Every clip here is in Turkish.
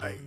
Ay.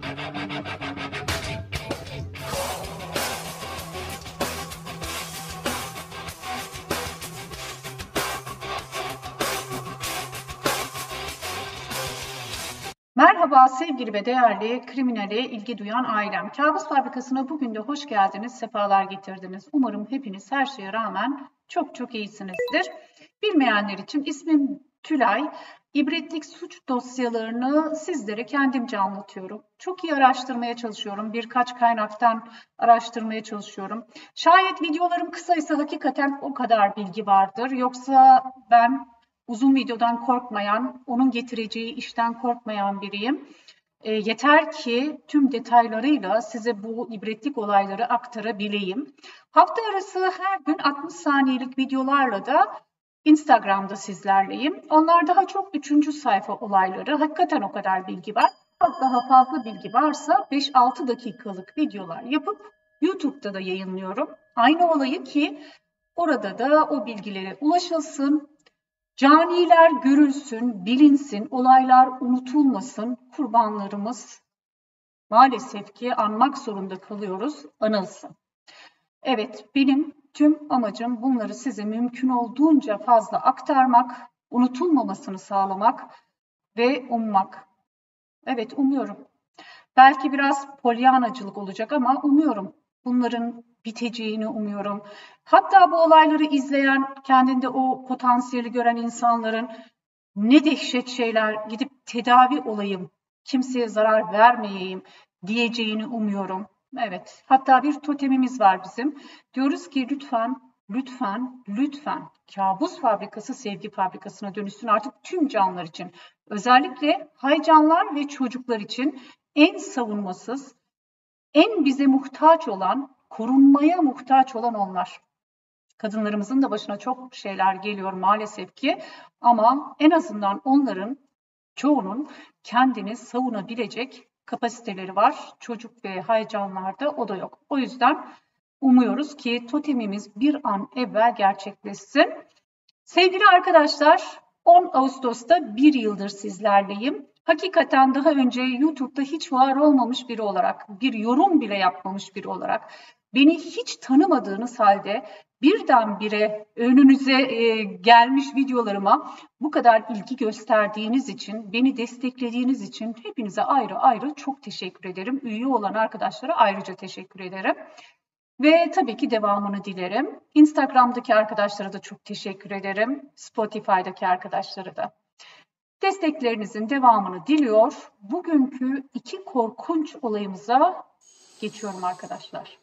Merhaba sevgili ve değerli kriminale ilgi duyan ailem. Kabus Fabrikası'na bugün de hoş geldiniz, sefalar getirdiniz. Umarım hepiniz her şeye rağmen çok iyisinizdir. Bilmeyenler için ismim Tülay. İbretlik suç dosyalarını sizlere kendimce anlatıyorum. Çok iyi araştırmaya çalışıyorum. Birkaç kaynaktan araştırmaya çalışıyorum. Şayet videolarım kısaysa hakikaten o kadar bilgi vardır. Yoksa ben uzun videodan korkmayan, onun getireceği işten korkmayan biriyim. Yeter ki tüm detaylarıyla size bu ibretlik olayları aktarabileyim. Hafta arası her gün 60 saniyelik videolarla da Instagram'da sizlerleyim. Onlar daha çok 3. sayfa olayları. Hakikaten o kadar bilgi var. Çok daha fazla bilgi varsa 5-6 dakikalık videolar yapıp YouTube'da da yayınlıyorum. Aynı olayı ki orada da o bilgilere ulaşılsın. Caniler görülsün, bilinsin, olaylar unutulmasın, kurbanlarımız maalesef ki anmak zorunda kalıyoruz, anılsın. Evet, benim tüm amacım bunları size mümkün olduğunca fazla aktarmak, unutulmamasını sağlamak ve ummak. Evet, umuyorum. Belki biraz polyanacılık olacak ama umuyorum. Bunların biteceğini umuyorum. Hatta bu olayları izleyen, kendinde o potansiyeli gören insanların ne dehşet şeyler gidip tedavi olayım, kimseye zarar vermeyeyim diyeceğini umuyorum. Evet, hatta bir totemimiz var bizim. Diyoruz ki lütfen kabus fabrikası sevgi fabrikasına dönüşsün artık tüm canlılar için. Özellikle haycanlar ve çocuklar için en savunmasız, en bize muhtaç olan, korunmaya muhtaç olan onlar. Kadınlarımızın da başına çok şeyler geliyor maalesef ki ama en azından onların çoğunun kendini savunabilecek kapasiteleri var. Çocuk ve haycanlarda o da yok. O yüzden umuyoruz ki totemimiz bir an evvel gerçekleşsin. Sevgili arkadaşlar, 10 Ağustos'ta bir yıldır sizlerleyim. Hakikaten daha önce YouTube'da hiç var olmamış biri olarak, bir yorum bile yapmamış biri olarak, beni hiç tanımadığınız halde birdenbire önünüze gelmiş videolarıma bu kadar ilgi gösterdiğiniz için, beni desteklediğiniz için hepinize ayrı çok teşekkür ederim. Üye olan arkadaşlara ayrıca teşekkür ederim. Ve tabii ki devamını dilerim. Instagram'daki arkadaşlara da çok teşekkür ederim. Spotify'daki arkadaşlara da. Desteklerinizin devamını diliyor. Bugünkü 2 korkunç olayımıza geçiyorum arkadaşlar.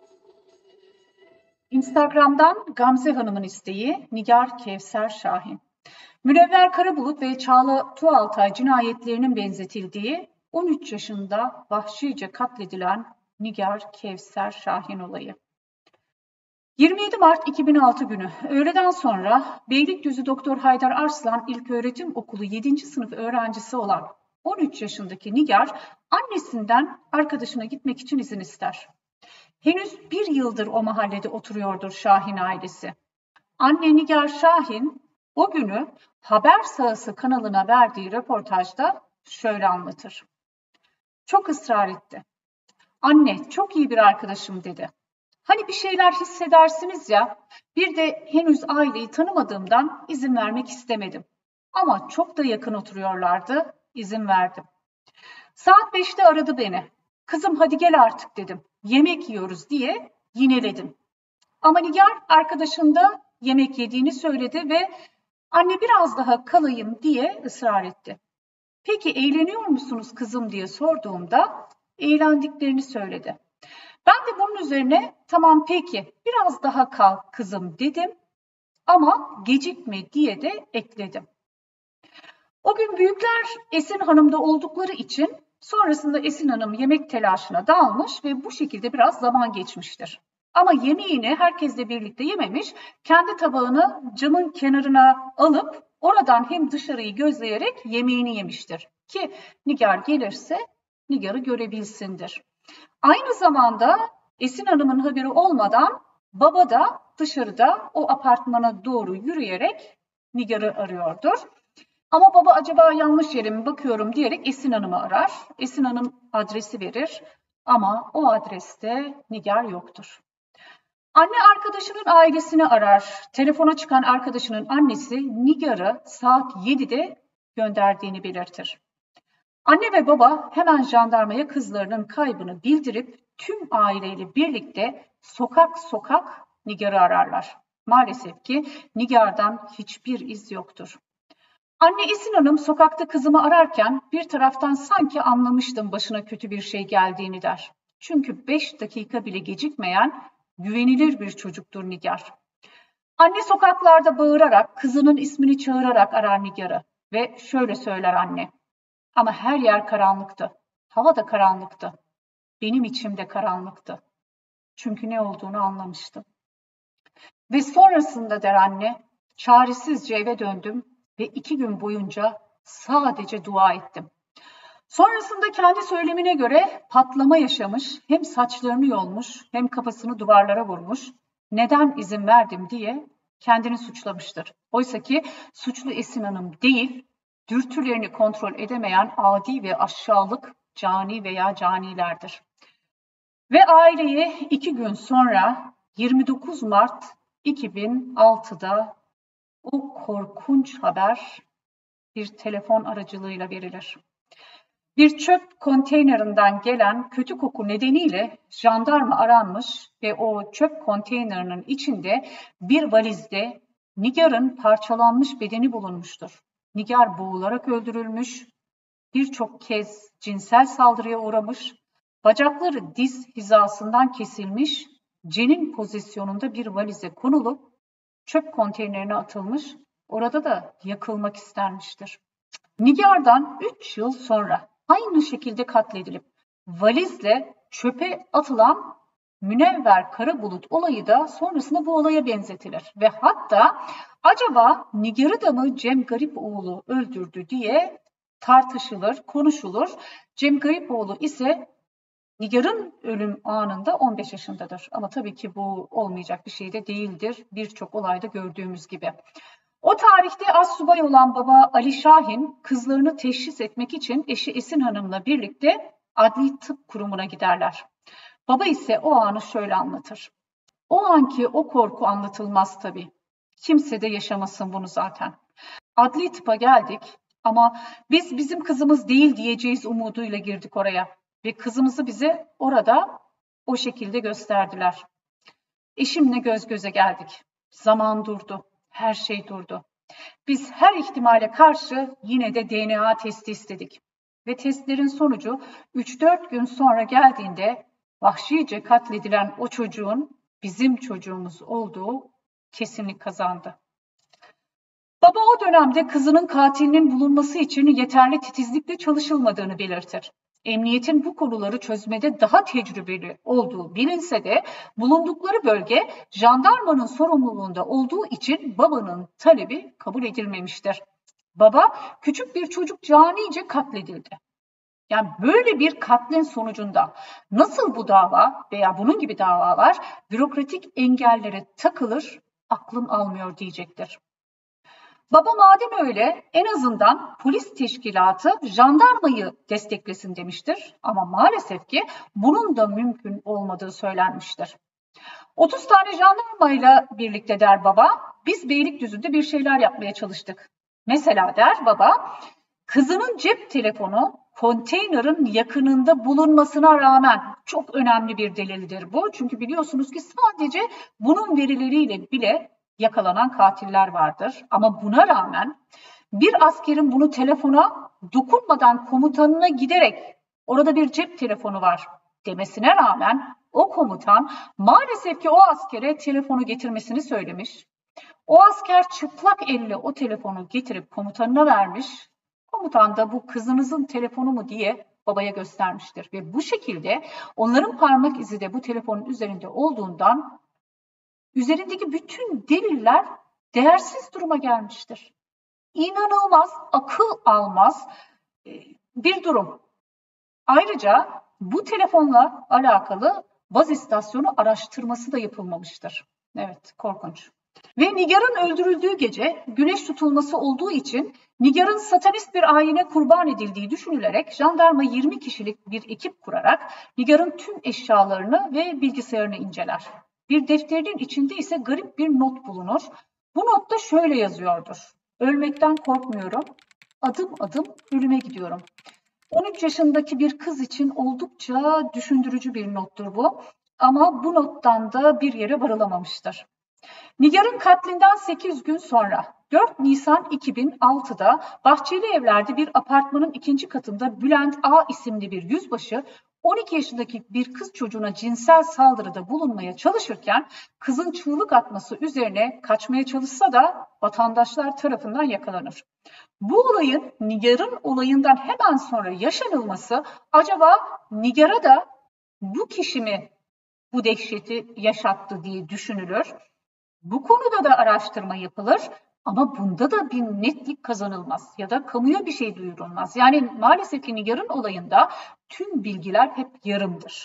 Instagram'dan Gamze Hanım'ın isteği Nigar Kevser Şahin. Münevver Karabulut ve Çağla Tuğaltay cinayetlerinin benzetildiği 13 yaşında vahşice katledilen Nigar Kevser Şahin olayı. 27 Mart 2006 günü öğleden sonra Beylikdüzü Doktor Haydar Arslan İlköğretim Okulu 7. sınıf öğrencisi olan 13 yaşındaki Nigar annesinden arkadaşına gitmek için izin ister. Henüz bir yıldır o mahallede oturuyordur Şahin ailesi. Anne Nigar Şahin o günü Haber Sahası kanalına verdiği röportajda şöyle anlatır. Çok ısrar etti. Anne çok iyi bir arkadaşım dedi. Hani bir şeyler hissedersiniz ya, bir de henüz aileyi tanımadığımdan izin vermek istemedim. Ama çok da yakın oturuyorlardı, izin verdim. Saat 5'te aradı beni. Kızım hadi gel artık dedim. Yemek yiyoruz diye yineledim. Ama Nigar arkadaşın da yemek yediğini söyledi ve anne biraz daha kalayım diye ısrar etti. Peki eğleniyor musunuz kızım diye sorduğumda eğlendiklerini söyledi. Ben de bunun üzerine tamam peki biraz daha kal kızım dedim ama gecikme diye de ekledim. O gün büyükler Esin Hanım'da oldukları için sonrasında Esin Hanım yemek telaşına dalmış ve bu şekilde biraz zaman geçmiştir. Ama yemeğini herkesle birlikte yememiş, kendi tabağını camın kenarına alıp oradan hem dışarıyı gözleyerek yemeğini yemiştir. Ki Nigar gelirse Nigar'ı görebilsindir. Aynı zamanda Esin Hanım'ın haberi olmadan baba da dışarıda o apartmana doğru yürüyerek Nigar'ı arıyordur. Ama baba acaba yanlış yere mi bakıyorum diyerek Esin Hanım'ı arar. Esin Hanım adresi verir ama o adreste Nigar yoktur. Anne arkadaşının ailesini arar. Telefona çıkan arkadaşının annesi Nigar'ı saat 7'de gönderdiğini belirtir. Anne ve baba hemen jandarmaya kızlarının kaybını bildirip tüm aileyle birlikte sokak sokak Nigar'ı ararlar. Maalesef ki Nigar'dan hiçbir iz yoktur. Anne Esin Hanım sokakta kızımı ararken bir taraftan sanki anlamıştım başına kötü bir şey geldiğini der. Çünkü 5 dakika bile gecikmeyen güvenilir bir çocuktur Nigar. Anne sokaklarda bağırarak, kızının ismini çağırarak arar Nigar'ı ve şöyle söyler anne. Ama her yer karanlıktı. Hava da karanlıktı. Benim içim de karanlıktı. Çünkü ne olduğunu anlamıştım. Ve sonrasında der anne, çaresizce eve döndüm ve 2 gün boyunca sadece dua ettim. Sonrasında kendi söylemine göre patlama yaşamış, hem saçlarını yolmuş hem kafasını duvarlara vurmuş. Neden izin verdim diye kendini suçlamıştır. Oysa ki suçlu Esin Hanım değil, dürtülerini kontrol edemeyen adi ve aşağılık cani veya canilerdir. Ve aileye 2 gün sonra 29 Mart 2006'da o korkunç haber bir telefon aracılığıyla verilir. Bir çöp konteynerinden gelen kötü koku nedeniyle jandarma aranmış ve o çöp konteynerinin içinde bir valizde Nigar'ın parçalanmış bedeni bulunmuştur. Nigar boğularak öldürülmüş, birçok kez cinsel saldırıya uğramış, bacakları diz hizasından kesilmiş, cenin pozisyonunda bir valize konulup çöp konteynerine atılmış, orada da yakılmak istenmiştir. Nigar'dan 3 yıl sonra aynı şekilde katledilip valizle çöpe atılan Münevver Karabulut olayı da sonrasında bu olaya benzetilir. Ve hatta acaba Nigar'ı da mı Cem Garipoğlu öldürdü diye tartışılır, konuşulur. Cem Garipoğlu ise Nigar'ın ölüm anında 15 yaşındadır. Ama tabii ki bu olmayacak bir şey de değildir. Birçok olayda gördüğümüz gibi. O tarihte astsubay olan baba Ali Şahin kızlarını teşhis etmek için eşi Esin Hanım'la birlikte Adli Tıp Kurumu'na giderler. Baba ise o anı şöyle anlatır. O anki o korku anlatılmaz tabii. Kimse de yaşamasın bunu zaten. Adli tıpa geldik ama biz bizim kızımız değil diyeceğiz umuduyla girdik oraya. Ve kızımızı bize orada o şekilde gösterdiler. Eşimle göz göze geldik. Zaman durdu. Her şey durdu. Biz her ihtimale karşı yine de DNA testi istedik. Ve testlerin sonucu 3-4 gün sonra geldiğinde vahşice katledilen o çocuğun bizim çocuğumuz olduğu kesinlik kazandı. Baba o dönemde kızının katilinin bulunması için yeterli titizlikle çalışılmadığını belirtir. Emniyetin bu konuları çözmede daha tecrübeli olduğu bilinse de bulundukları bölge jandarmanın sorumluluğunda olduğu için babanın talebi kabul edilmemiştir. Baba küçük bir çocuk canice katledildi. Yani böyle bir katlin sonucunda nasıl bu dava veya bunun gibi davalar bürokratik engellere takılır, aklım almıyor diyecektir. Baba madem öyle en azından polis teşkilatı jandarmayı desteklesin demiştir. Ama maalesef ki bunun da mümkün olmadığı söylenmiştir. 30 tane jandarmayla birlikte der baba, biz Beylikdüzü'nde bir şeyler yapmaya çalıştık. Mesela der baba, kızının cep telefonu konteynerin yakınında bulunmasına rağmen çok önemli bir delildir bu. Çünkü biliyorsunuz ki sadece bunun verileriyle bile yakalanan katiller vardır. Ama buna rağmen bir askerin bunu telefona dokunmadan komutanına giderek orada bir cep telefonu var demesine rağmen o komutan maalesef ki o askere telefonu getirmesini söylemiş. O asker çıplak elle o telefonu getirip komutanına vermiş. Komutan da bu kızınızın telefonu mu diye babaya göstermiştir. Ve bu şekilde onların parmak izi de bu telefonun üzerinde olduğundan üzerindeki bütün deliller değersiz duruma gelmiştir. İnanılmaz, akıl almaz bir durum. Ayrıca bu telefonla alakalı baz istasyonu araştırması da yapılmamıştır. Evet, korkunç. Ve Nigar'ın öldürüldüğü gece güneş tutulması olduğu için Nigar'ın satanist bir ayine kurban edildiği düşünülerek jandarma 20 kişilik bir ekip kurarak Nigar'ın tüm eşyalarını ve bilgisayarını inceler. Bir defterinin içinde ise garip bir not bulunur. Bu notta şöyle yazıyordur: Ölmekten korkmuyorum, adım adım ölüme gidiyorum. 13 yaşındaki bir kız için oldukça düşündürücü bir nottur bu. Ama bu nottan da bir yere varılamamıştır. Nigar'ın katlinden 8 gün sonra 4 Nisan 2006'da Bahçeli Evler'de bir apartmanın ikinci katında Bülent A. isimli bir yüzbaşı 12 yaşındaki bir kız çocuğuna cinsel saldırıda bulunmaya çalışırken kızın çığlık atması üzerine kaçmaya çalışsa da vatandaşlar tarafından yakalanır. Bu olayın Nigar'ın olayından hemen sonra yaşanılması acaba Nigar'a da bu kişi mi bu dehşeti yaşattı diye düşünülür. Bu konuda da araştırma yapılır ama bunda da bir netlik kazanılmaz ya da kamuya bir şey duyurulmaz. Yani maalesef ki Nigar'ın olayında tüm bilgiler hep yarımdır.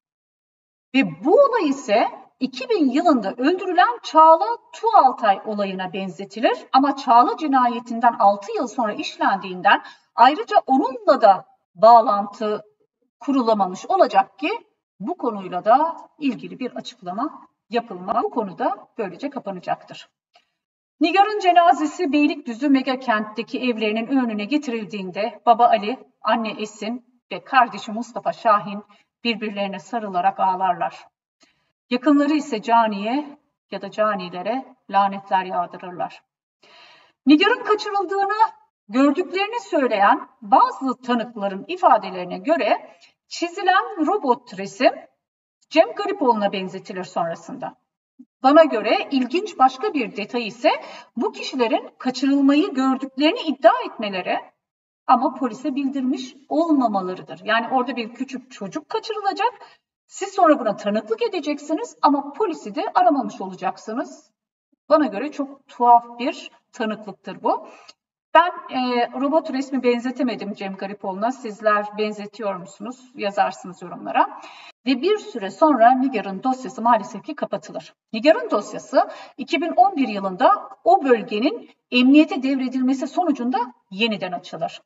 Ve bu olay ise 2000 yılında öldürülen Çağla Tuğaltay olayına benzetilir. Ama Çağla cinayetinden 6 yıl sonra işlendiğinden ayrıca onunla da bağlantı kurulamamış olacak ki bu konuyla da ilgili bir açıklama yapılma. Bu konuda böylece kapanacaktır. Nigar'ın cenazesi Beylikdüzü Megakent'teki evlerinin önüne getirildiğinde baba Ali, anne Esin ve kardeşi Mustafa Şahin birbirlerine sarılarak ağlarlar. Yakınları ise caniye ya da canilere lanetler yağdırırlar. Nigar'ın kaçırıldığını gördüklerini söyleyen bazı tanıkların ifadelerine göre çizilen robot resim Cem Garipoğlu'na benzetilir sonrasında. Bana göre ilginç başka bir detay ise bu kişilerin kaçırılmayı gördüklerini iddia etmeleri ama polise bildirmiş olmamalarıdır. Yani orada bir küçük çocuk kaçırılacak. Siz sonra buna tanıklık edeceksiniz ama polisi de aramamış olacaksınız. Bana göre çok tuhaf bir tanıklıktır bu. Ben robot resmi benzetemedim Cem Garipoğlu'na. Sizler benzetiyor musunuz? Yazarsınız yorumlara. Ve bir süre sonra Nigar'ın dosyası maalesef ki kapatılır. Nigar'ın dosyası 2011 yılında o bölgenin emniyete devredilmesi sonucunda yeniden açılır.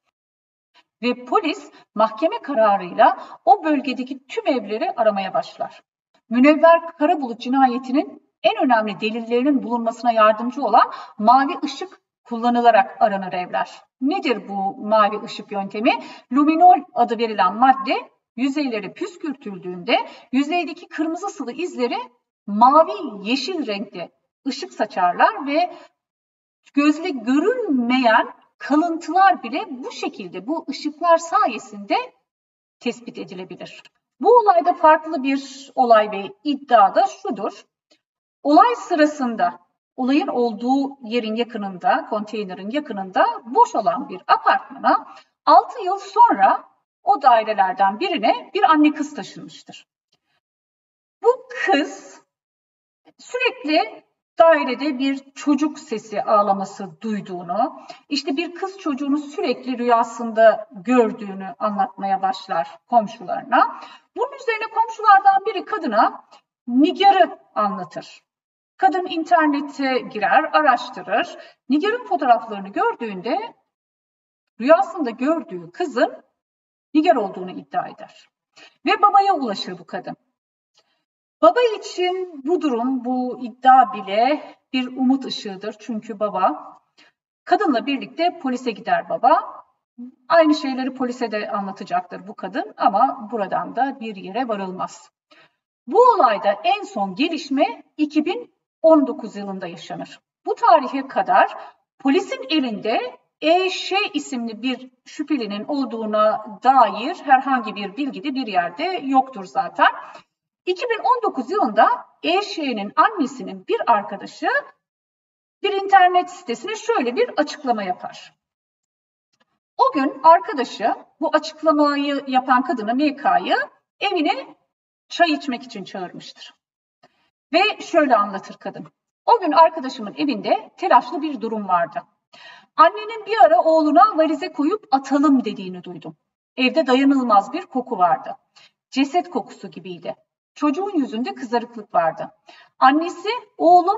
Ve polis mahkeme kararıyla o bölgedeki tüm evleri aramaya başlar. Münevver Karabulut cinayetinin en önemli delillerinin bulunmasına yardımcı olan mavi ışık kullanılarak aranır evler. Nedir bu mavi ışık yöntemi? Luminol adı verilen madde yüzeyleri püskürtüldüğünde yüzeydeki kırmızı sıvı izleri mavi yeşil renkte ışık saçarlar ve gözle görünmeyen kalıntılar bile bu şekilde bu ışıklar sayesinde tespit edilebilir. Bu olayda farklı bir olay ve iddia da şudur. Olay sırasında olayın olduğu yerin yakınında, konteynerin yakınında boş olan bir apartmana 6 yıl sonra o dairelerden birine bir anne kız taşınmıştır. Bu kız sürekli dairede bir çocuk sesi ağlaması duyduğunu, işte bir kız çocuğunu sürekli rüyasında gördüğünü anlatmaya başlar komşularına. Bunun üzerine komşulardan biri kadına Nigar'ı anlatır. Kadın internete girer, araştırır. Nigar'ın fotoğraflarını gördüğünde rüyasında gördüğü kızın Nigar olduğunu iddia eder. Ve babaya ulaşır bu kadın. Baba için bu durum, bu iddia bile bir umut ışığıdır. Çünkü baba, kadınla birlikte polise gider baba. Aynı şeyleri polise de anlatacaktır bu kadın ama buradan da bir yere varılmaz. Bu olayda en son gelişme 2019 yılında yaşanır. Bu tarihe kadar polisin elinde E.Ş. isimli bir şüphelinin olduğuna dair herhangi bir bilgi de bir yerde yoktur zaten. 2019 yılında E.Ş'nin annesinin bir arkadaşı bir internet sitesine şöyle bir açıklama yapar. O gün arkadaşı bu açıklamayı yapan kadını MK'yı evine çay içmek için çağırmıştır. Ve şöyle anlatır kadın. O gün arkadaşımın evinde telaşlı bir durum vardı. Annenin bir ara oğluna valize koyup atalım dediğini duydum. Evde dayanılmaz bir koku vardı. Ceset kokusu gibiydi. Çocuğun yüzünde kızarıklık vardı. Annesi, oğlum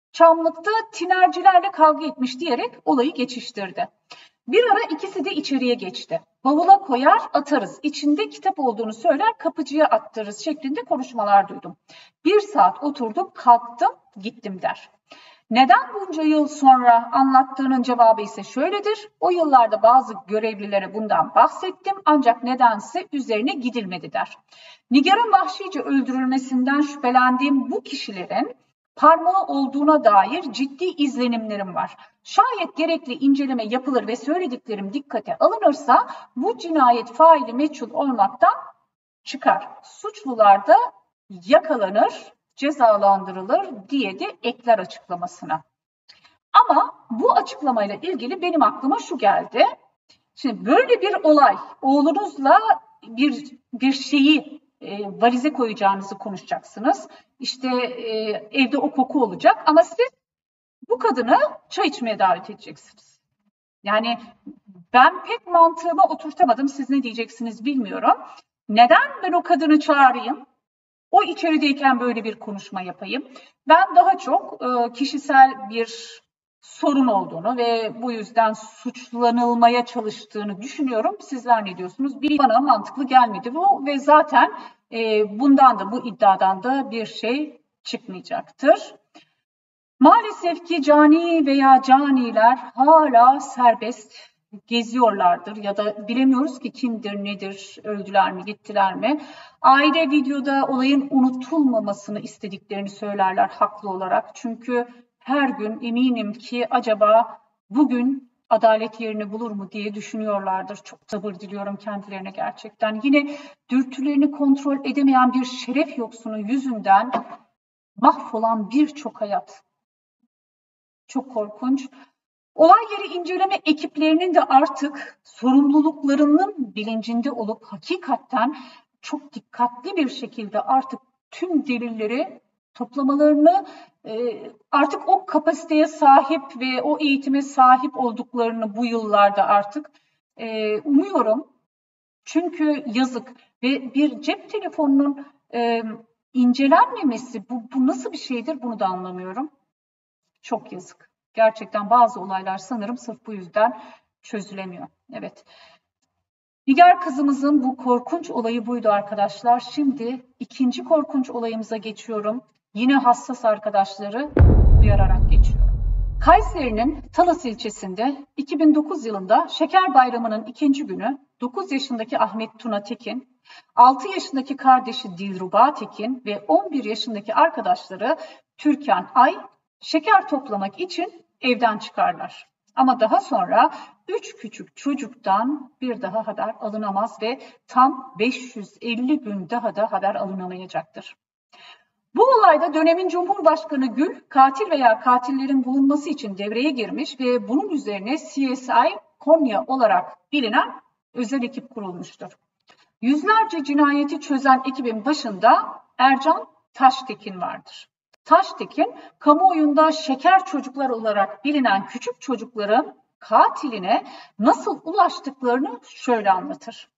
Çamlık'ta tinercilerle kavga etmiş diyerek olayı geçiştirdi. Bir ara ikisi de içeriye geçti. Bavula koyar atarız, içinde kitap olduğunu söyler kapıcıya attırırız şeklinde konuşmalar duydum. 1 saat oturdum, kalktım, gittim der. Neden bunca yıl sonra anlattığının cevabı ise şöyledir. O yıllarda bazı görevlilere bundan bahsettim ancak nedense üzerine gidilmedi der. Nigar'ın vahşice öldürülmesinden şüphelendiğim bu kişilerin parmağı olduğuna dair ciddi izlenimlerim var. Şayet gerekli inceleme yapılır ve söylediklerim dikkate alınırsa bu cinayet faili meçhul olmaktan çıkar. Suçlular da yakalanır, cezalandırılır diye de ekler açıklamasına. Ama bu açıklamayla ilgili benim aklıma şu geldi. Şimdi böyle bir olay, oğlunuzla bir şeyi valize koyacağınızı konuşacaksınız. İşte evde o koku olacak ama siz bu kadını çay içmeye davet edeceksiniz. Yani ben pek mantığıma oturtamadım. Siz ne diyeceksiniz bilmiyorum. Neden ben o kadını çağırayım? O içerideyken böyle bir konuşma yapayım. Ben daha çok kişisel bir sorun olduğunu ve bu yüzden suçlanılmaya çalıştığını düşünüyorum. Sizler ne diyorsunuz? Bana mantıklı gelmedi bu ve zaten bundan da bu iddiadan da bir şey çıkmayacaktır. Maalesef ki cani veya caniler hala serbest geziyorlardır ya da bilemiyoruz ki kimdir, nedir, öldüler mi, gittiler mi? Aile videoda olayın unutulmamasını istediklerini söylerler haklı olarak. Çünkü her gün eminim ki acaba bugün adalet yerini bulur mu diye düşünüyorlardır. Çok sabır diliyorum kendilerine gerçekten. Yine dürtülerini kontrol edemeyen bir şeref yoksunu yüzünden mahvolan birçok hayat. Çok korkunç. Olay yeri inceleme ekiplerinin de artık sorumluluklarının bilincinde olup hakikaten çok dikkatli bir şekilde artık tüm delilleri toplamalarını, artık o kapasiteye sahip ve o eğitime sahip olduklarını bu yıllarda artık umuyorum. Çünkü yazık ve bir cep telefonunun incelenmemesi bu nasıl bir şeydir bunu da anlamıyorum. Çok yazık. Gerçekten bazı olaylar sanırım sırf bu yüzden çözülemiyor. Evet. Nigar kızımızın bu korkunç olayı buydu arkadaşlar. Şimdi ikinci korkunç olayımıza geçiyorum. Yine hassas arkadaşları uyararak geçiyorum. Kayseri'nin Talas ilçesinde 2009 yılında Şeker Bayramı'nın ikinci günü 9 yaşındaki Ahmet Tuna Tekin, 6 yaşındaki kardeşi Dilruba Tekin ve 11 yaşındaki arkadaşları Türkan Ay şeker toplamak için evden çıkarlar. Ama daha sonra 3 küçük çocuktan bir daha haber alınamaz ve tam 550 gün daha da haber alınamayacaktır. Bu olayda dönemin Cumhurbaşkanı Gül, katil veya katillerin bulunması için devreye girmiş ve bunun üzerine CSI Konya olarak bilinen özel ekip kurulmuştur. Yüzlerce cinayeti çözen ekibin başında Ercan Taştekin vardır. Taştekin, kamuoyunda şeker çocuklar olarak bilinen küçük çocukların katiline nasıl ulaştıklarını şöyle anlatır.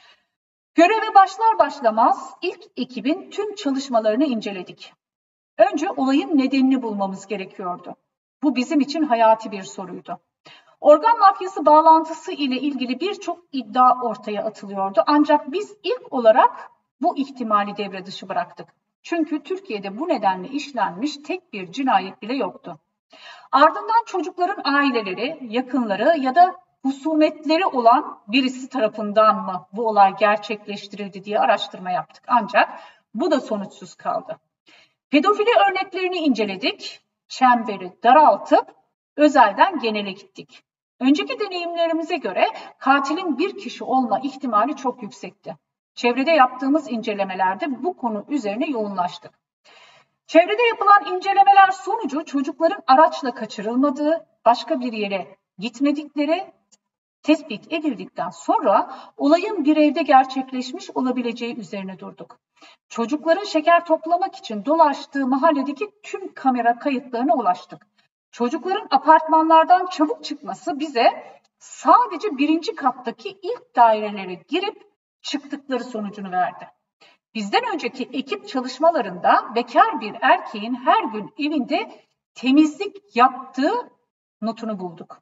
Göreve başlar başlamaz ilk ekibin tüm çalışmalarını inceledik. Önce olayın nedenini bulmamız gerekiyordu. Bu bizim için hayati bir soruydu. Organ mafyası bağlantısı ile ilgili birçok iddia ortaya atılıyordu. Ancak biz ilk olarak bu ihtimali devre dışı bıraktık. Çünkü Türkiye'de bu nedenle işlenmiş tek bir cinayet bile yoktu. Ardından çocukların aileleri, yakınları ya da husumetleri olan birisi tarafından mı bu olay gerçekleştirildi diye araştırma yaptık. Ancak bu da sonuçsuz kaldı. Pedofili örneklerini inceledik, çemberi daraltıp özelden genele gittik. Önceki deneyimlerimize göre katilin bir kişi olma ihtimali çok yüksekti. Çevrede yaptığımız incelemelerde bu konu üzerine yoğunlaştık. Çevrede yapılan incelemeler sonucu çocukların araçla kaçırılmadığı, başka bir yere gitmedikleri tespit edildikten sonra olayın bir evde gerçekleşmiş olabileceği üzerine durduk. Çocukların şeker toplamak için dolaştığı mahalledeki tüm kamera kayıtlarına ulaştık. Çocukların apartmanlardan çabuk çıkması bize sadece 1. kattaki ilk dairelere girip çıktıkları sonucunu verdi. Bizden önceki ekip çalışmalarında bekar bir erkeğin her gün evinde temizlik yaptığı notunu bulduk.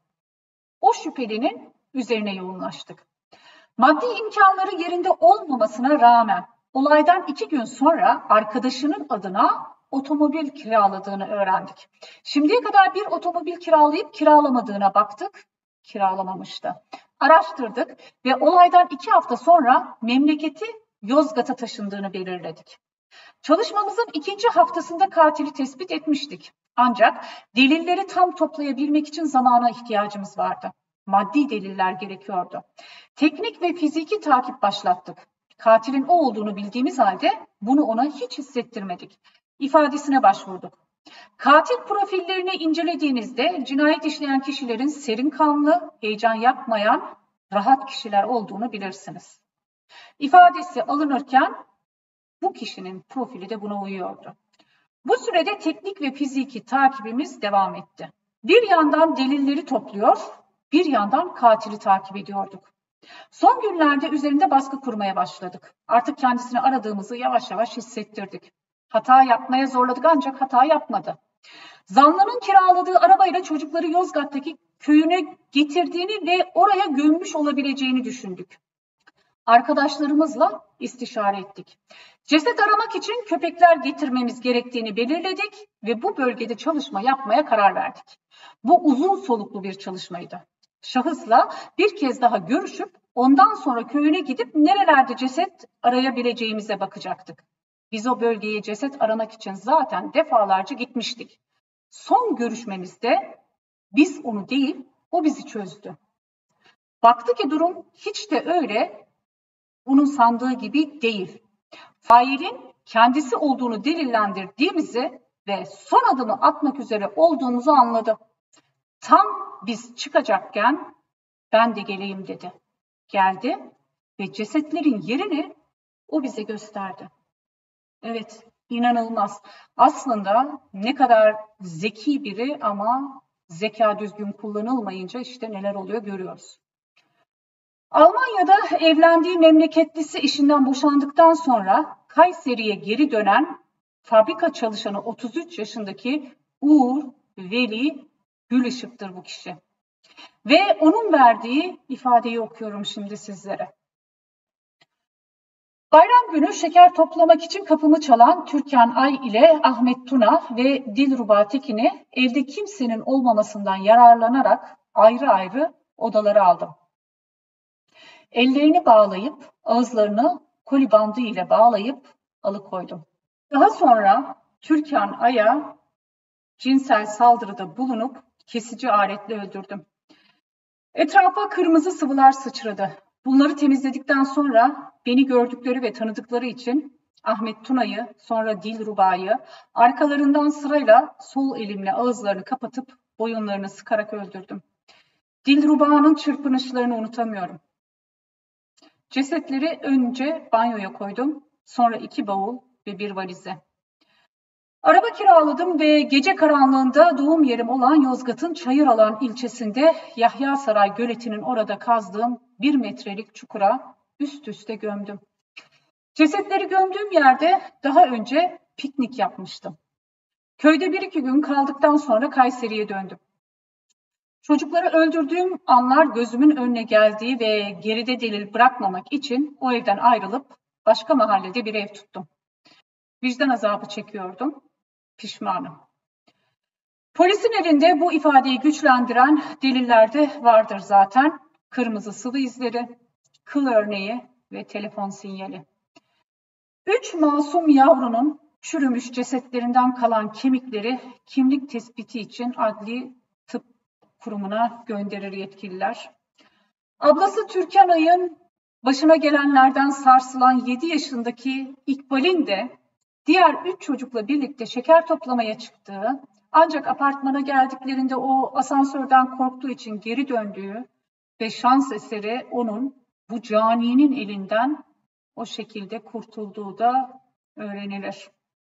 O şüphelinin üzerine yoğunlaştık. Maddi imkanları yerinde olmamasına rağmen olaydan 2 gün sonra arkadaşının adına otomobil kiraladığını öğrendik. Şimdiye kadar bir otomobil kiralayıp kiralamadığına baktık, kiralamamıştı. Araştırdık ve olaydan 2 hafta sonra memleketi Yozgat'a taşındığını belirledik. Çalışmamızın 2. haftasında katili tespit etmiştik. Ancak delilleri tam toplayabilmek için zamana ihtiyacımız vardı. Maddi deliller gerekiyordu. Teknik ve fiziki takip başlattık. Katilin o olduğunu bildiğimiz halde bunu ona hiç hissettirmedik. İfadesine başvurduk. Katil profillerini incelediğinizde cinayet işleyen kişilerin serin kanlı, heyecan yapmayan, rahat kişiler olduğunu bilirsiniz. İfadesi alınırken bu kişinin profili de buna uyuyordu. Bu sürede teknik ve fiziki takibimiz devam etti. Bir yandan delilleri topluyor, bir yandan katili takip ediyorduk. Son günlerde üzerinde baskı kurmaya başladık. Artık kendisini aradığımızı yavaş yavaş hissettirdik. Hata yapmaya zorladık ancak hata yapmadı. Zanlının kiraladığı arabayla çocukları Yozgat'taki köyüne getirdiğini ve oraya gömmüş olabileceğini düşündük. Arkadaşlarımızla istişare ettik. Ceset aramak için köpekler getirmemiz gerektiğini belirledik ve bu bölgede çalışma yapmaya karar verdik. Bu uzun soluklu bir çalışmaydı. Şahısla bir kez daha görüşüp ondan sonra köyüne gidip nerelerde ceset arayabileceğimize bakacaktık. Biz o bölgeye ceset aramak için zaten defalarca gitmiştik. Son görüşmemizde biz onu değil, o bizi çözdü. Baktı ki durum hiç de öyle bunun sandığı gibi değil. Failin kendisi olduğunu delillendirdiğimizi ve son adımı atmak üzere olduğumuzu anladı. Tam biz çıkacakken ben de geleyim dedi. Geldi ve cesetlerin yerini o bize gösterdi. Evet, inanılmaz. Aslında ne kadar zeki biri ama zeka düzgün kullanılmayınca işte neler oluyor görüyoruz. Almanya'da evlendiği memleketlisi işinden boşandıktan sonra Kayseri'ye geri dönen fabrika çalışanı 33 yaşındaki Uğur Veli Gülışık'tır bu kişi. Ve onun verdiği ifadeyi okuyorum şimdi sizlere. Bayram günü şeker toplamak için kapımı çalan Türkan Ay ile Ahmet Tuna ve Dilruba Tekin'i evde kimsenin olmamasından yararlanarak ayrı ayrı odalara aldım. Ellerini bağlayıp ağızlarını koli bandı ile bağlayıp alıkoydum. Daha sonra Türkan Ay'a cinsel saldırıda bulunup kesici aletle öldürdüm. Etrafa kırmızı sıvılar sıçradı. Bunları temizledikten sonra beni gördükleri ve tanıdıkları için Ahmet Tuna'yı, sonra Dilruba'yı arkalarından sırayla sol elimle ağızlarını kapatıp boyunlarını sıkarak öldürdüm. Dilruba'nın çırpınışlarını unutamıyorum. Cesetleri önce banyoya koydum, sonra 2 bavul ve 1 valize. Araba kiraladım ve gece karanlığında doğum yerim olan Yozgat'ın Çayıralan ilçesinde Yahyasaray Göleti'nin orada kazdığım 1 metrelik çukura üst üste gömdüm. Cesetleri gömdüğüm yerde daha önce piknik yapmıştım. Köyde 1-2 gün kaldıktan sonra Kayseri'ye döndüm. Çocukları öldürdüğüm anlar gözümün önüne geldiği ve geride delil bırakmamak için o evden ayrılıp başka mahallede bir ev tuttum. Vicdan azabı çekiyordum. Pişmanım. Polisin elinde bu ifadeyi güçlendiren deliller de vardır zaten. Kırmızı sıvı izleri, kıl örneği ve telefon sinyali. 3 masum yavrunun çürümüş cesetlerinden kalan kemikleri kimlik tespiti için adli tıp kurumuna gönderir yetkililer. Ablası Türkan Ay'ın başına gelenlerden sarsılan 7 yaşındaki İkbal'in de diğer 3 çocukla birlikte şeker toplamaya çıktığı, ancak apartmana geldiklerinde o asansörden korktuğu için geri döndüğü ve şans eseri onun bu caninin elinden o şekilde kurtulduğu da öğrenilir.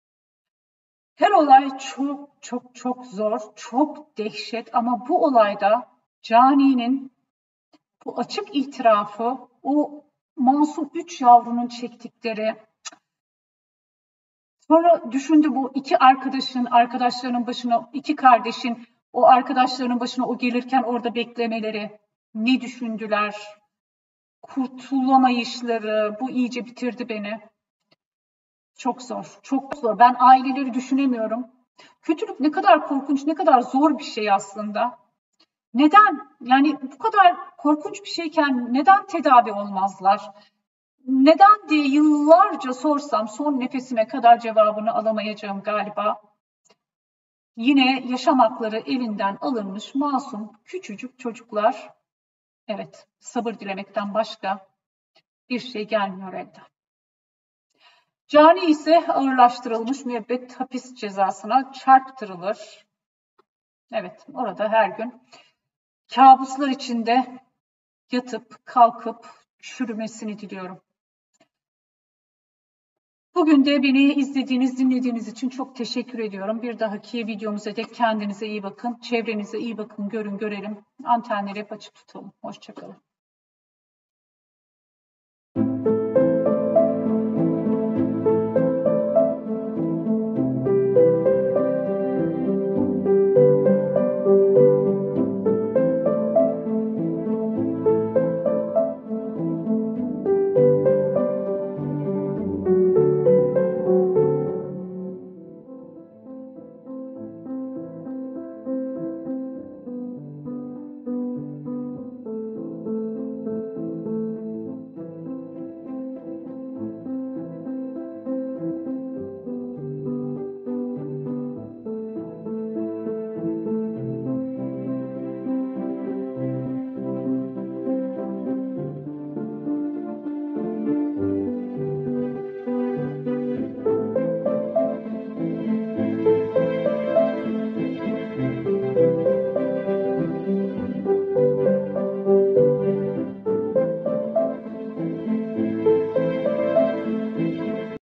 Her olay çok zor, çok dehşet ama bu olayda caninin bu açık itirafı, o masum 3 yavrunun çektikleri Sonra düşündü bu iki arkadaşlarının başına, iki kardeşin o arkadaşlarının başına o gelirken orada beklemeleri, ne düşündüler, kurtulamayışları, bu iyice bitirdi beni. Çok zor, çok zor. Ben aileleri düşünemiyorum. Kötülük ne kadar korkunç, ne kadar zor bir şey aslında. Neden? Yani bu kadar korkunç bir şeyken neden tedavi olmazlar? Neden diye yıllarca sorsam son nefesime kadar cevabını alamayacağım galiba. Yine yaşam hakları elinden alınmış masum küçücük çocuklar. Evet, sabır dilemekten başka bir şey gelmiyor elden. Cani ise ağırlaştırılmış müebbet hapis cezasına çarptırılır. Evet, orada her gün kabuslar içinde yatıp kalkıp çürümesini diliyorum. Bugün de beni izlediğiniz, dinlediğiniz için çok teşekkür ediyorum. Bir dahaki videomuza dek kendinize iyi bakın, çevrenize iyi bakın, görün, görelim. Antenleri hep açık tutalım. Hoşça kalın.